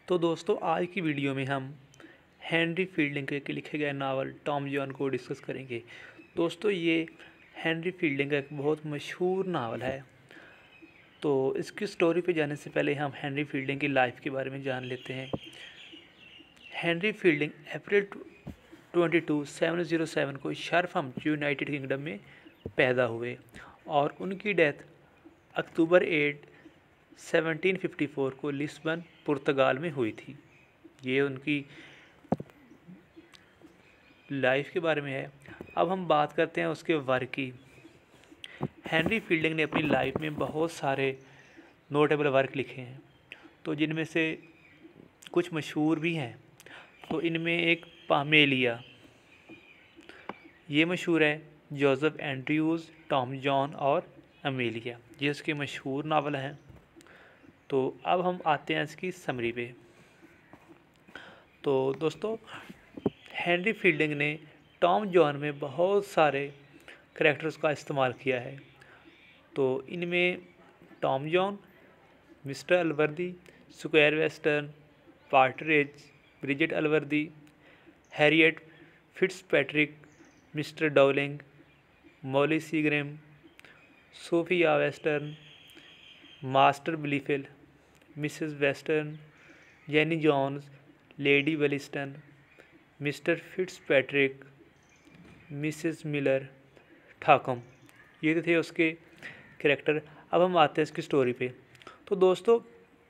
तो दोस्तों आज की वीडियो में हम हेनरी फील्डिंग के लिखे गए नावल टॉम जॉन को डिस्कस करेंगे। दोस्तों ये हेनरी फील्डिंग का एक बहुत मशहूर नावल है। तो इसकी स्टोरी पे जाने से पहले हम हेनरी फील्डिंग की लाइफ के बारे में जान लेते हैं। हेनरी फील्डिंग अप्रैल 1707 को शारफम यूनाइटेड किंगडम में पैदा हुए और उनकी डेथ अक्टूबर 8 1754 को लिस्बन पुर्तगाल में हुई थी। ये उनकी लाइफ के बारे में है। अब हम बात करते हैं उसके वर्क की। हेनरी फील्डिंग ने अपनी लाइफ में बहुत सारे नोटेबल वर्क लिखे हैं, तो जिनमें से कुछ मशहूर भी हैं। तो इनमें एक पामेलिया ये मशहूर है, जोसेफ एंड्रयूज़, टॉम जॉन और अमेलिया ये उसके मशहूर नावल हैं। तो अब हम आते हैं इसकी समरी पे। तो दोस्तों हेनरी फील्डिंग ने टॉम जॉन में बहुत सारे करैक्टर्स का इस्तेमाल किया है। तो इनमें Tom Jones, Mr Allworthy, Squire Western, Partridge, Bridget Allworthy, Harriet Fitzpatrick, Mr Dowling, Molly Seagrim, Sophia Western, Master Blifil, Mrs Western, Jenny Jones, Lady Bellaston, Mr Fitzpatrick, Mrs Miller, Thwackum ये तो थे उसके कैरेक्टर। अब हम आते हैं इसकी story पे। तो दोस्तों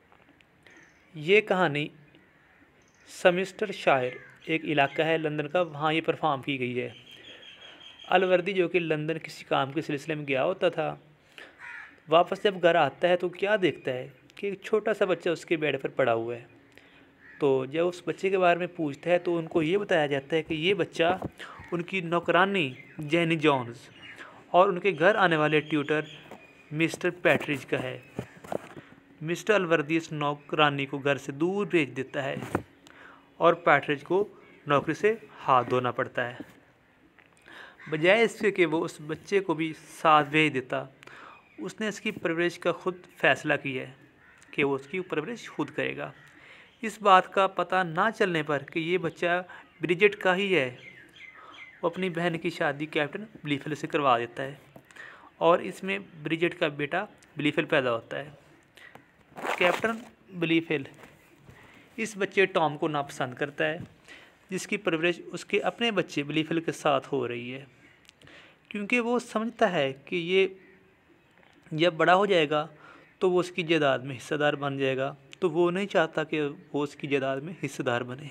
ये कहानी समिस्टर शायर एक इलाका है लंदन का, वहाँ ये परफॉर्म की गई है। अलवर्दी जो कि लंदन किसी काम के सिलसिले में गया होता था, वापस जब घर आता है तो क्या देखता है कि एक छोटा सा बच्चा उसके बेड पर पड़ा हुआ है। तो जब उस बच्चे के बारे में पूछता है तो उनको ये बताया जाता है कि ये बच्चा उनकी नौकरानी जेनी जॉन्स और उनके घर आने वाले ट्यूटर मिस्टर पैट्रिज का है। मिस्टर अलवर्दी इस नौकरानी को घर से दूर भेज देता है और पैट्रिज को नौकरी से हाथ धोना पड़ता है। बजाय इसके कि वो उस बच्चे को भी साथ भेज देता, उसने इसकी परवरिश का खुद फैसला किया है कि वो उसकी परवरिश खुद करेगा। इस बात का पता ना चलने पर कि ये बच्चा ब्रिजेट का ही है, वो अपनी बहन की शादी कैप्टन ब्लीफिल से करवा देता है और इसमें ब्रिजेट का बेटा ब्लीफिल पैदा होता है। कैप्टन ब्लीफिल इस बच्चे टॉम को नापसंद करता है, जिसकी परवरिश उसके अपने बच्चे ब्लीफिल के साथ हो रही है, क्योंकि वो समझता है कि ये जब बड़ा हो जाएगा तो वो उसकी जायदाद में हिस्सेदार बन जाएगा। तो वो नहीं चाहता कि वो उसकी जायदाद में हिस्सेदार बने।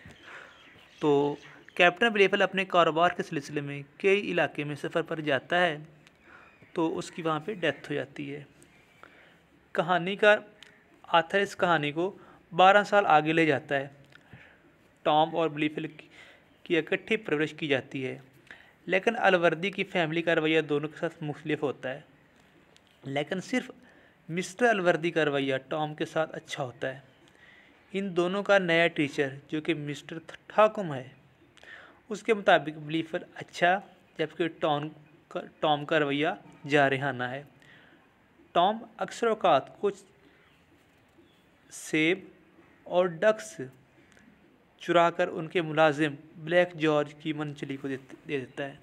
तो कैप्टन ब्लीफिल अपने कारोबार के सिलसिले में कई इलाके में सफ़र पर जाता है, तो उसकी वहाँ पे डेथ हो जाती है। कहानी का आथर इस कहानी को 12 साल आगे ले जाता है। टॉम और ब्लीफिल की इकट्ठी परवरिश की जाती है, लेकिन अलवर्दी की फैमिली का रवैया दोनों के साथ मुख्तलिफ होता है। लेकिन सिर्फ मिस्टर अलवर्दी का रवैया टॉम के साथ अच्छा होता है। इन दोनों का नया टीचर जो कि मिस्टर ठाकुम है, उसके मुताबिक ब्लीफिल अच्छा, जबकि टॉम का रवैया जारहाना है। टॉम अक्सर औकात कुछ सेब और डक्स चुराकर उनके मुलाजिम ब्लैक जॉर्ज की मनचली को दे देता है।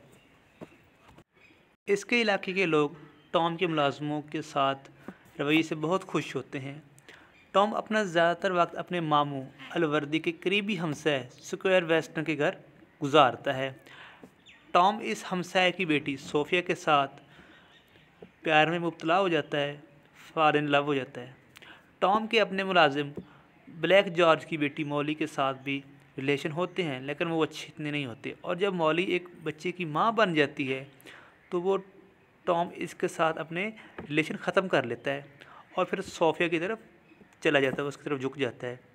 इसके इलाके के लोग टॉम के मुलाजमों के साथ रवैये से बहुत खुश होते हैं। टॉम अपना ज़्यादातर वक्त अपने मामू अलवर्दी के करीबी हमसाय स्क्वायर वेस्टर्न के घर गुजारता है। टॉम इस हमसाय की बेटी सोफिया के साथ प्यार में मुब्तला हो जाता है, फॉल इन लव हो जाता है। टॉम के अपने मुलाजिम ब्लैक जॉर्ज की बेटी मॉली के साथ भी रिलेशन होते हैं, लेकिन वो अच्छे इतने नहीं होते। और जब मॉली एक बच्चे की माँ बन जाती है तो वो टॉम इसके साथ अपने रिलेशन ख़त्म कर लेता है और फिर सोफिया की तरफ चला जाता है, उसकी तरफ झुक जाता है,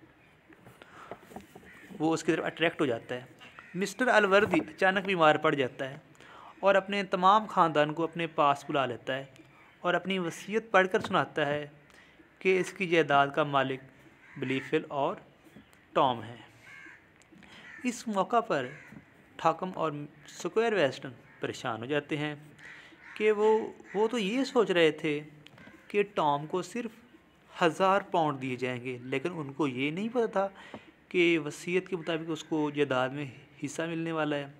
वो उसकी तरफ अट्रैक्ट हो जाता है। मिस्टर अलवर्दी अचानक बीमार पड़ जाता है और अपने तमाम ख़ानदान को अपने पास बुला लेता है और अपनी वसीयत पढ़कर सुनाता है कि इसकी जायदाद का मालिक ब्लीफिल और टॉम है। इस मौका पर ठाकुम और स्क्वायर वेस्टर्न परेशान हो जाते हैं कि वो तो ये सोच रहे थे कि टॉम को सिर्फ 1000 पाउंड दिए जाएंगे। लेकिन उनको ये नहीं पता था कि वसीयत के मुताबिक उसको जायदाद में हिस्सा मिलने वाला है।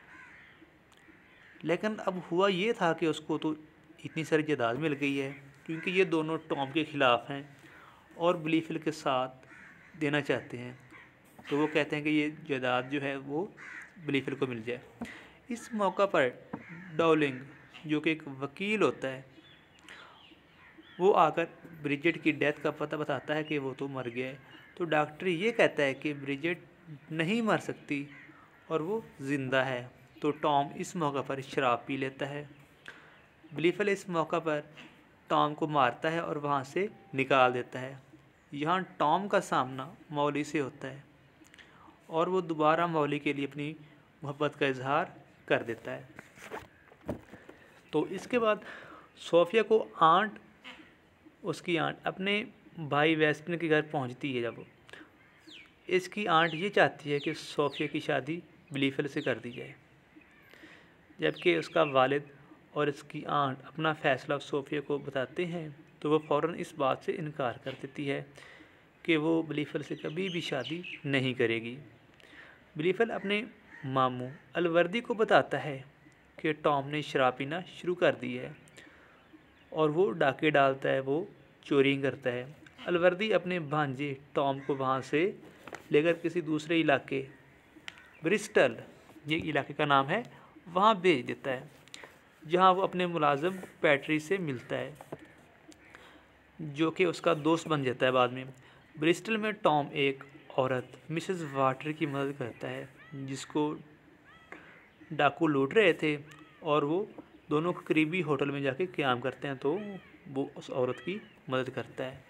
लेकिन अब हुआ ये था कि उसको तो इतनी सारी जायदाद मिल गई है, क्योंकि ये दोनों टॉम के ख़िलाफ़ हैं और ब्लीफिल के साथ देना चाहते हैं। तो वो कहते हैं कि ये जायदाद जो है वो ब्लीफिल को मिल जाए। इस मौका पर डाउलिंग, जो कि एक वकील होता है, वो आकर ब्रिजेट की डेथ का पता बताता है कि वो तो मर गया है। तो डॉक्टर ये कहता है कि ब्रिजेट नहीं मर सकती और वो ज़िंदा है। तो टॉम इस मौका पर शराब पी लेता है। ब्लीफिल इस मौका पर टॉम को मारता है और वहाँ से निकाल देता है। यहाँ टॉम का सामना मौली से होता है और वो दोबारा मौली के लिए अपनी मोहब्बत का इजहार कर देता है। तो इसके बाद सोफिया को उसकी आंट अपने भाई वेस्पिन के घर पहुंचती है। जब इसकी आंट ये चाहती है कि सोफिया की शादी ब्लीफिल से कर दी जाए, जबकि उसका वालिद और इसकी आंट अपना फ़ैसला सोफिया को बताते हैं तो वो फ़ौरन इस बात से इनकार कर देती है कि वो ब्लीफिल से कभी भी शादी नहीं करेगी। ब्लीफिल अपने मामू अलवर्दी को बताता है कि टॉम ने शराब पीना शुरू कर दी है और वो डाके डालता है, वो चोरी करता है। अलवर्दी अपने भांजे टॉम को वहाँ से लेकर किसी दूसरे इलाके, ब्रिस्टल ये इलाके का नाम है, वहाँ भेज देता है, जहाँ वो अपने मुलाजिम पैट्री से मिलता है, जो कि उसका दोस्त बन जाता है बाद में। ब्रिस्टल में टॉम एक औरत मिसेस वाटर की मदद करता है, जिसको डाकू लूट रहे थे, और वो दोनों करीबी होटल में जाके क़याम करते हैं। तो वो उस औरत की मदद करता है।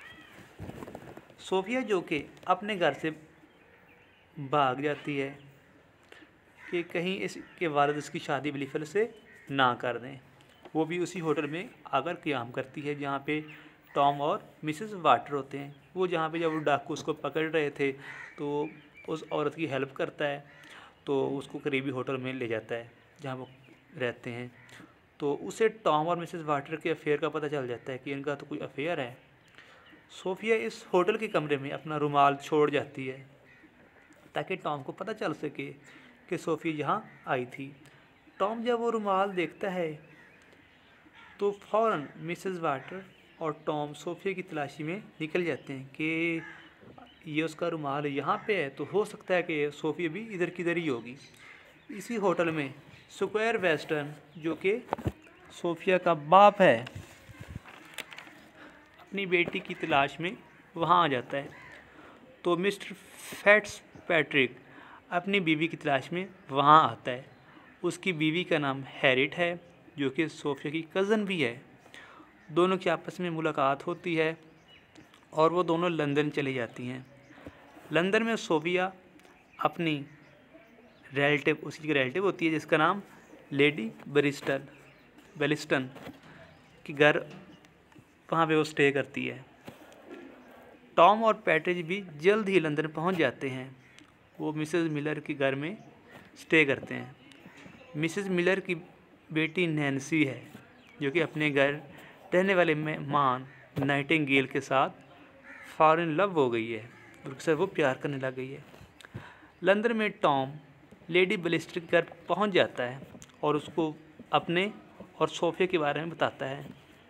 सोफिया जो कि अपने घर से भाग जाती है कि कहीं इसके वालिद इसकी शादी ब्लीफिल से ना कर दें, वो भी उसी होटल में आकर क़याम करती है जहाँ पे टॉम और मिसेस वाटर होते हैं। वो जहाँ पे जब वो डाकू उसको पकड़ रहे थे तो उस औरत की हेल्प करता है, तो उसको करीबी होटल में ले जाता है जहाँ वो रहते हैं। तो उसे टॉम और मिसेस वाटर के अफेयर का पता चल जाता है कि इनका तो कोई अफेयर है। सोफिया इस होटल के कमरे में अपना रुमाल छोड़ जाती है ताकि टॉम को पता चल सके कि सोफिया यहाँ आई थी। टॉम जब वो रुमाल देखता है तो फ़ौरन मिसेस वाटर और टॉम सोफिया की तलाशी में निकल जाते हैं कि ये उसका रुमाल यहाँ पे है, तो हो सकता है कि सोफिया भी इधर किधर ही होगी। इसी होटल में स्क्वायर वेस्टर्न, जो कि सोफिया का बाप है, अपनी बेटी की तलाश में वहाँ आ जाता है। तो मिस्टर फैट्स पैट्रिक अपनी बीवी की तलाश में वहाँ आता है। उसकी बीवी का नाम हैरिट है, जो कि सोफिया की कज़न भी है। दोनों की आपस में मुलाकात होती है और वो दोनों लंदन चली जाती हैं। लंदन में सोफिया अपनी रिलेटिव, उसकी रिलेटिव होती है जिसका नाम लेडी बेलिस्टन के घर, वहाँ पे वो स्टे करती है। टॉम और पैट्रिक भी जल्द ही लंदन पहुँच जाते हैं। वो मिसेस मिलर के घर में स्टे करते हैं। मिसेस मिलर की बेटी नैन्सी है, जो कि अपने घर रहने वाले मेहमान नाइटिंगेल के साथ फॉल इन लव हो गई है, उनके साथ वो प्यार करने लग गई है। लंदन में टॉम लेडी बेलिस्टन के घर पहुंच जाता है और उसको अपने और सोफिया के बारे में बताता है।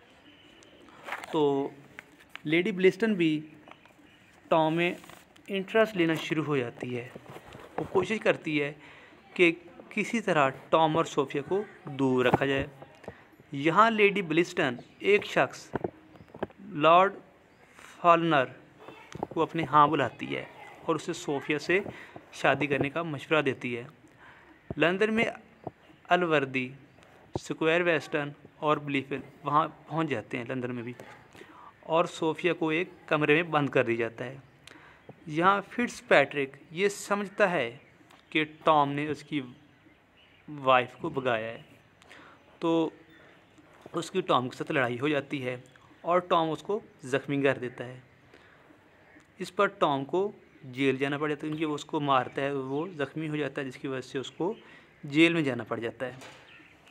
तो लेडी बेलिस्टन भी टॉम में इंटरेस्ट लेना शुरू हो जाती है। वो कोशिश करती है कि किसी तरह टॉम और सोफिया को दूर रखा जाए। यहाँ लेडी बेलिस्टन एक शख्स लॉर्ड फॉलनर को अपने यहाँ बुलाती है और उसे सोफिया से शादी करने का मशवरा देती है। लंदन में अलवर्दी, स्क्वायर वेस्टर्न और ब्लीफिल वहाँ पहुँच जाते हैं लंदन में भी, और सोफिया को एक कमरे में बंद कर दिया जाता है। यहाँ फिट्स पैट्रिक ये समझता है कि टॉम ने उसकी वाइफ को भगाया है, तो उसकी टॉम के साथ लड़ाई हो जाती है और टॉम उसको ज़ख्मी कर देता है। इस पर टॉम को जेल जाना पड़ जाता है, क्योंकि वो उसको मारता है, वो ज़ख्मी हो जाता है, जिसकी वजह से उसको जेल में जाना पड़ जाता है।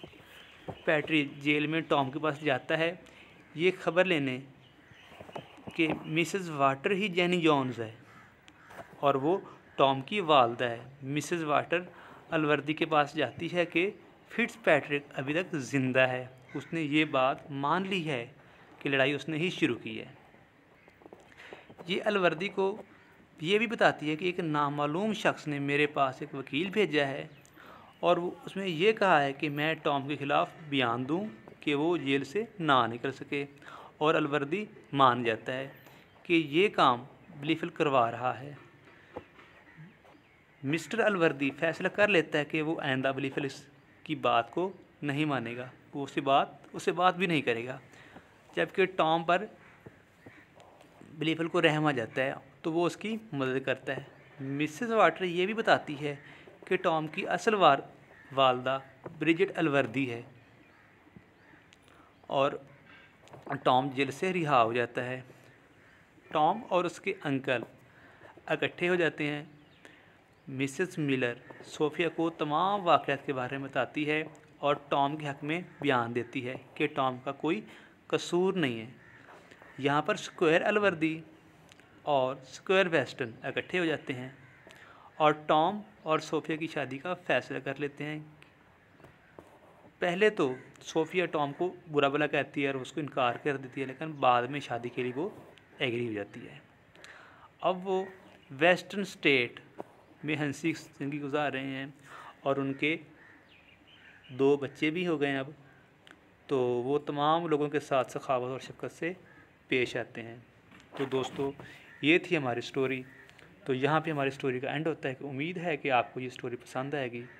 पैट्रिक जेल में टॉम के पास जाता है ये खबर लेने कि मिसेस वाटर ही जेनी जॉन्स है और वो टॉम की वालदा है। मिसेस वाटर अलवर्दी के पास जाती है कि फिट्जपैट्रिक अभी तक ज़िंदा है, उसने ये बात मान ली है कि लड़ाई उसने ही शुरू की है। ये अलवर्दी को ये भी बताती है कि एक नामालूम शख्स ने मेरे पास एक वकील भेजा है और वो उसमें ये कहा है कि मैं टॉम के ख़िलाफ़ बयान दूं कि वो जेल से ना निकल सके, और अलवर्दी मान जाता है कि ये काम ब्लीफल करवा रहा है। मिस्टर अलवर्दी फैसला कर लेता है कि वो आइंदा ब्लीफल की बात को नहीं मानेगा, वो उससे बात भी नहीं करेगा। जबकि टॉम पर ब्लीफल को रहम आ जाता है तो वो उसकी मदद करता है। मिसेस वाटर ये भी बताती है कि टॉम की असल वालदा ब्रिजिट अलवर्दी है और टॉम जेल से रिहा हो जाता है। टॉम और उसके अंकल इकट्ठे हो जाते हैं। मिसेस मिलर सोफिया को तमाम वाक़यात के बारे में बताती है और टॉम के हक़ में बयान देती है कि टॉम का कोई कसूर नहीं है। यहाँ पर स्क्वायर अलवर्दी और स्क्वायर वेस्टन इकट्ठे हो जाते हैं और टॉम और सोफिया की शादी का फ़ैसला कर लेते हैं। पहले तो सोफिया टॉम को बुरा भला कहती है और उसको इनकार कर देती है, लेकिन बाद में शादी के लिए वो एग्री हो जाती है। अब वो वेस्टर्न स्टेट में हंसी ज़िंदगी गुजार रहे हैं और उनके 2 बच्चे भी हो गए हैं अब, तो वो तमाम लोगों के साथ सखावत और शफ़क़त से पेश आते हैं। तो दोस्तों, ये थी हमारी स्टोरी। तो यहाँ पे हमारी स्टोरी का एंड होता है कि उम्मीद है कि आपको ये स्टोरी पसंद आएगी।